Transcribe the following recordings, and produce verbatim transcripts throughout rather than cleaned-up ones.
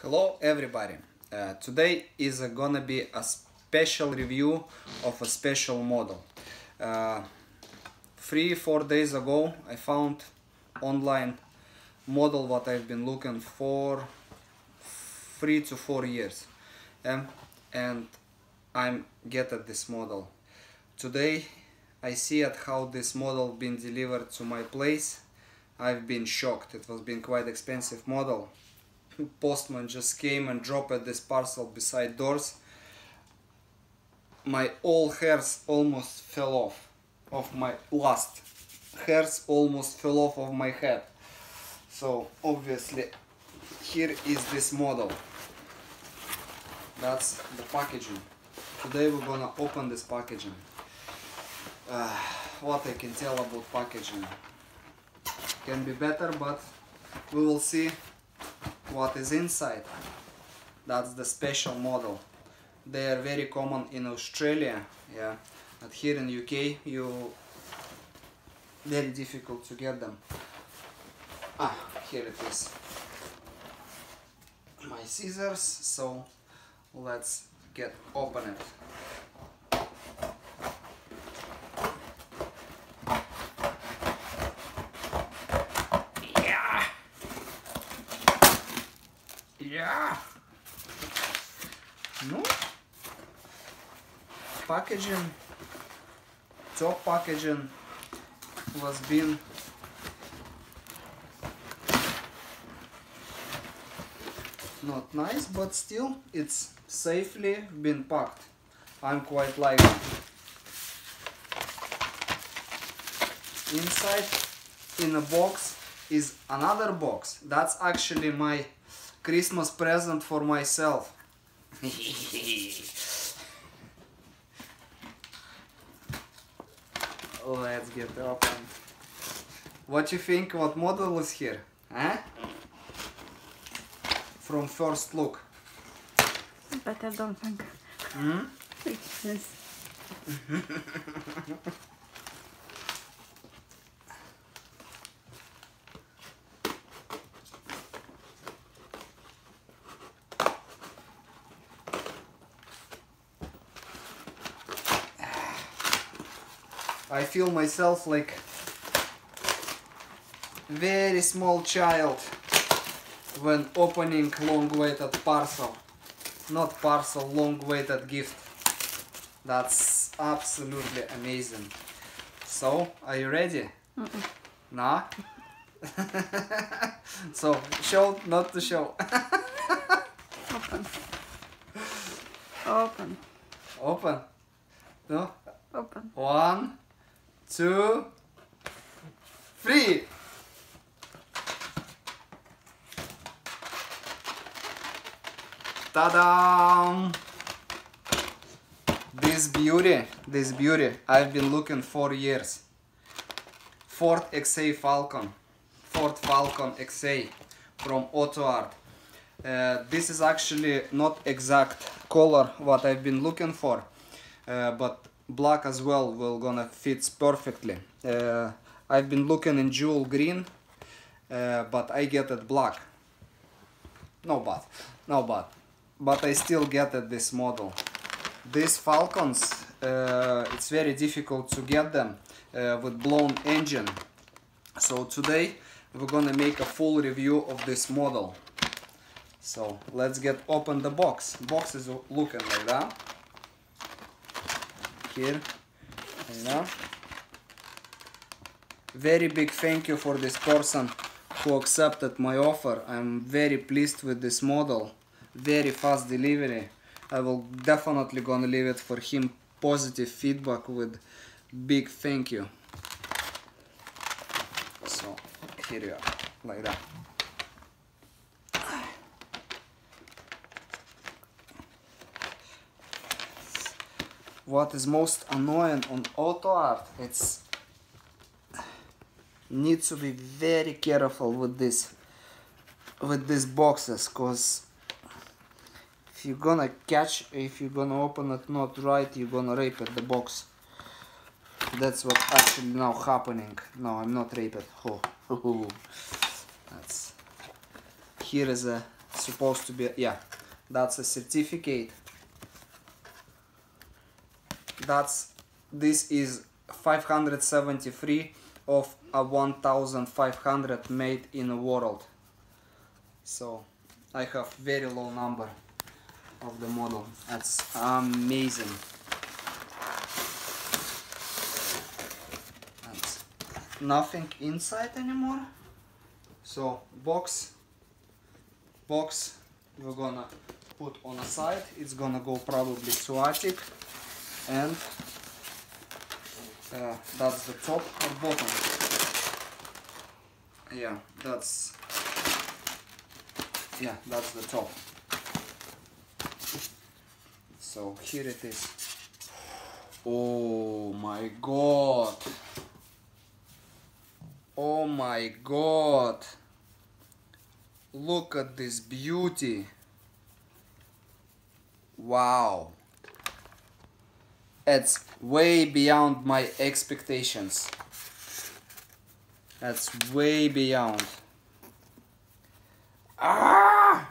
Hello everybody. Uh, today is uh, gonna be a special review of a special model. Uh, three, four days ago I found online model what I've been looking for three to four years. Um, and I'm getting this model. Today I see at how this model been delivered to my place. I've been shocked. It was been quite expensive model. Postman just came and dropped this parcel beside doors. My all hairs almost fell off of my last hairs almost fell off of my head. So obviously here is this model. That's the packaging. Today we're gonna open this packaging. Uh, what I can tell about packaging can be better, but we will see what is inside. That's the special model. They are very common in Australia, yeah, but here in U K you very difficult to get them. Ah, here it is. My scissors, so let's get open it. Yeah. No. Packaging, top packaging was been not nice, but still it's safely been packed. I'm quite like it. Inside in a box is another box. That's actually my Christmas present for myself. Let's get it open. What you think? What model is here? Huh? From first look. But I don't think Hmm? it's this. I feel myself like very small child when opening long-awaited parcel. Not parcel, long-awaited gift. That's absolutely amazing. So, are you ready? Mm-mm. Nah? So, show, not to show. Open. Open. Open. No? Open. One, two, three. Ta-da! This beauty, this beauty, I've been looking for years. Ford X A Falcon, Ford Falcon X A from AutoArt. Uh, this is actually not exact color what I've been looking for, uh, but black as well will gonna fits perfectly. Uh, I've been looking in jewel green, uh, but I get it black. No but, no but, but I still get it this model. These Falcons, uh, it's very difficult to get them uh, with blown engine. So today we're gonna make a full review of this model. So let's get open the box. Box is looking like that. Here, you know. Very big thank you for this person who accepted my offer. I'm very pleased with this model. Very fast delivery. I will definitely gonna leave it for him positive feedback with big thank you. So here you are, like that. What is most annoying on AutoArt, it's need to be very careful with this with these boxes, cause if you're gonna catch, if you're gonna open it not right, you're gonna rape at the box. That's what actually now happening. No, I'm not raped. Oh, oh, oh. That's here is a supposed to be, yeah, that's a certificate. That's, this is five hundred seventy-three of a one thousand five hundred made in the world. So I have very low number of the model. That's amazing. That's nothing inside anymore. So box, box we're gonna put on a side. It's gonna go probably to attic, and uh, that's the top or bottom. Yeah, that's yeah, that's the top. So here it is. Oh my god! Oh my god! Look at this beauty! Wow! It's way beyond my expectations. That's way beyond. Ah!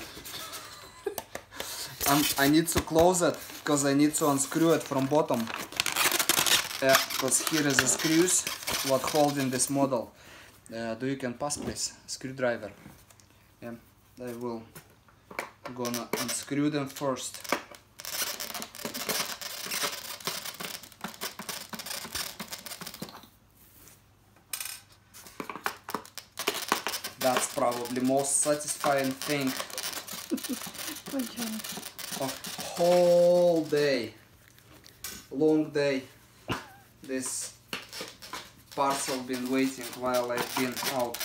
I'm, I need to close it because I need to unscrew it from bottom. Yeah, because here is the screws what holding this model. Uh, do you can pass please? Screwdriver. Yeah, I will gonna unscrew them first. That's probably most satisfying thing of whole day, long day. This parcel been waiting while I've been out.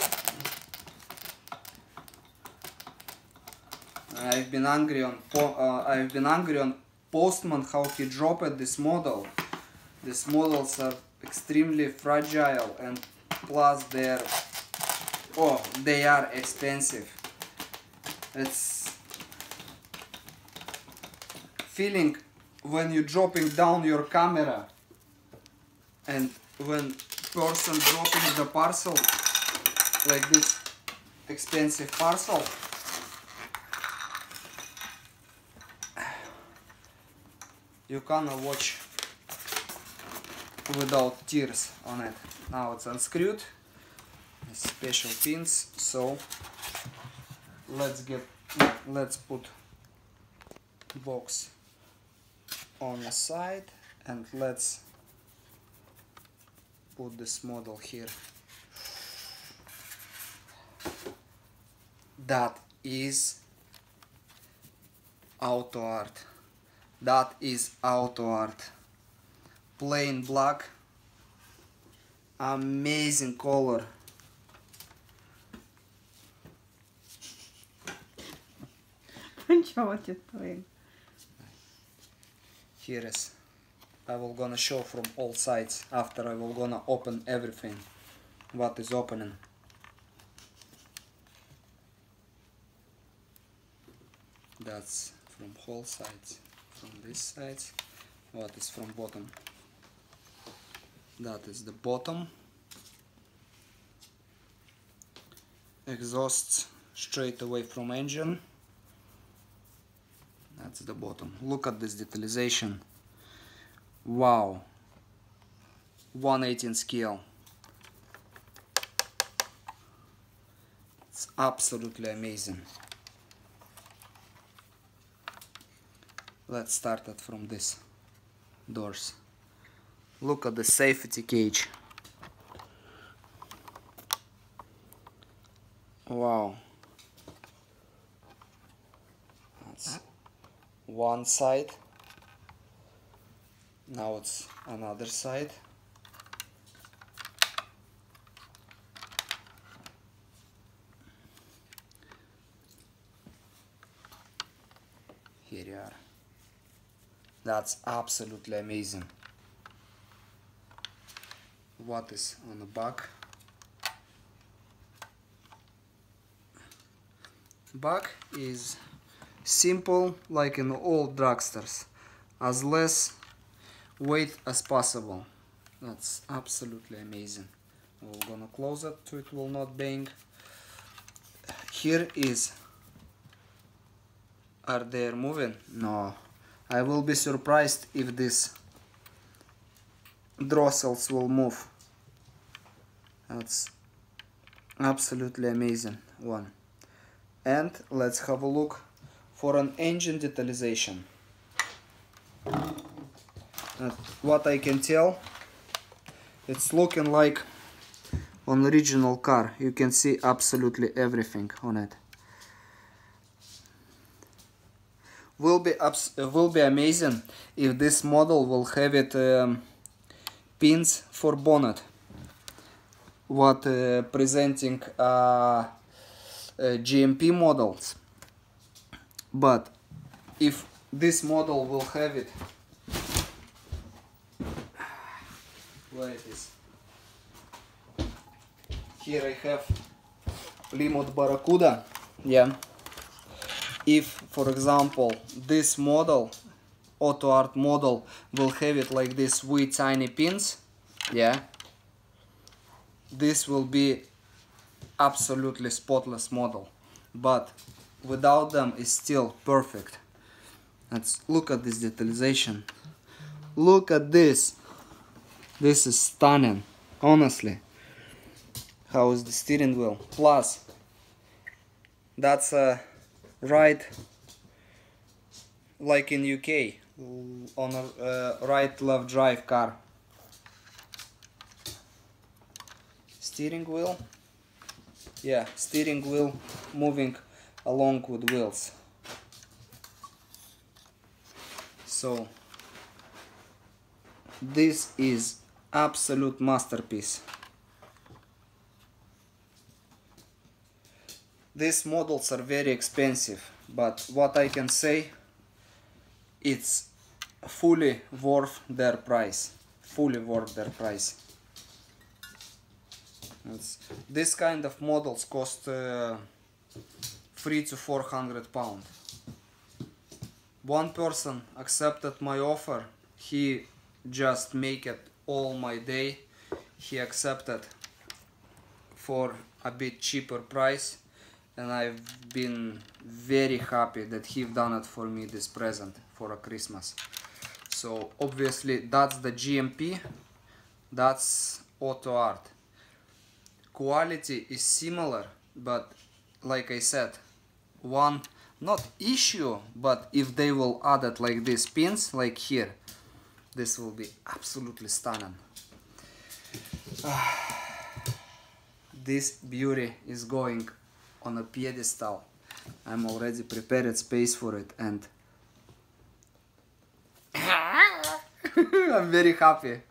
I've been angry on po uh, I've been angry on postman how he dropped this model. These models are extremely fragile, and plus they're oh they are expensive. It's feeling when you're dropping down your camera and when person dropping the parcel like this expensive parcel, you cannot watch without tears on it. Now it's unscrewed, special pins, so let's get let's put box on the side and let's put this model here. That is auto art. That is auto art. Plain black, amazing color. What you doing? Here is. I will gonna show from all sides after I will gonna open everything what is opening. That's from whole sides. From this side, what is from bottom. That is the bottom. Exhausts straight away from engine. That's the bottom. Look at this detalization. Wow. one eighteen scale. It's absolutely amazing. Let's start it from this doors. Look at the safety cage. Wow. That's one side. Now it's another side. Here you are. That's absolutely amazing. What is on the back? Back is simple like in all drugstores, as less weight as possible. That's absolutely amazing. We're gonna close it so it will not bang. Here is Are they moving? No. I will be surprised if these drossels will move. That's absolutely amazing one. And let's have a look for an engine detalization. Uh, what I can tell, it's looking like an original car. You can see absolutely everything on it. Will be abs uh, will be amazing if this model will have it um, pins for bonnet. What uh, presenting uh, uh, G M P models, but if this model will have it, where it is? Here I have Plymouth Barracuda. Yeah. If, for example, this model, Auto Art model, will have it like this wee tiny pins, yeah, this will be absolutely spotless model, but without them it's still perfect. Let's look at this detalization. Look at this. This is stunning, honestly. How is the steering wheel? Plus, that's a right, like in U K, on a uh, right-left drive car. Steering wheel, yeah, steering wheel moving along with wheels. So this is absolute masterpiece. These models are very expensive, but what I can say, it's fully worth their price. Fully worth their price. It's, this kind of models cost uh, three to four hundred pound. One person accepted my offer. He just make it all my day. He accepted for a bit cheaper price. And I've been very happy that he done it for me, this present for a Christmas. So obviously that's the G M P, that's Auto Art. Quality is similar, but like I said, one not issue, but if they will add it like these pins, like here, this will be absolutely stunning. This beauty is going on a pedestal. I'm already prepared space for it, and I'm very happy.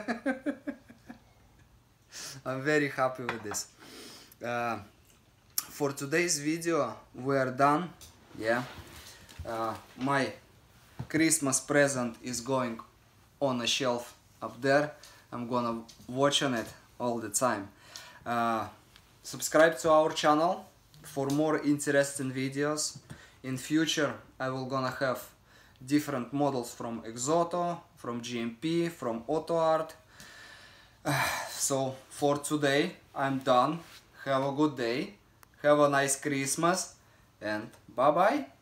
I'm very happy with this. Uh, for today's video we are done. Yeah, uh, my Christmas present is going on a shelf up there. I'm gonna watch on it all the time. Uh, subscribe to our channel for more interesting videos. In future I will gonna have different models from Exoto, from G M P, from Auto Art. Uh, so for today I'm done. Have a good day, have a nice Christmas, and bye bye.